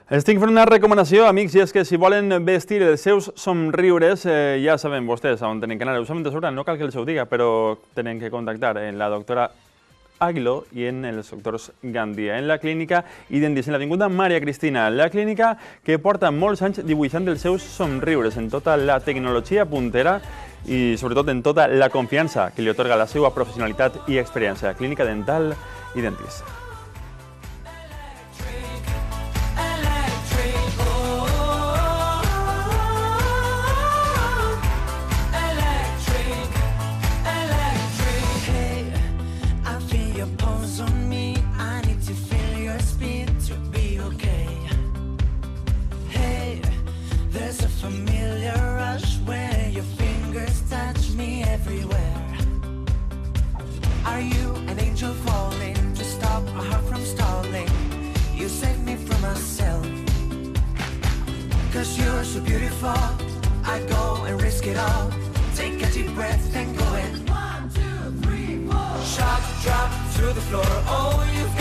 Estic fent una recomanació, amics, i és que si volen vestir els seus somriures, ja saben vostès on tenen que anar. Ho saben de sobre, no cal que els ho diga, però tenen que contactar en la doctora Aguiló i en els doctors Gandia, en la clínica Identis, en l'Avinguda Maria Cristina, la clínica que porta molts anys dibuixant els seus somriures en tota la tecnologia puntera i sobretot en tota la confiança que li atorga la seva professionalitat i experiència. Clínica Dental Identis. Cause you're so beautiful, I go and risk it all. Take a deep breath and go in. 1, 2, 3, 4. Shot, drop through the floor. Oh, you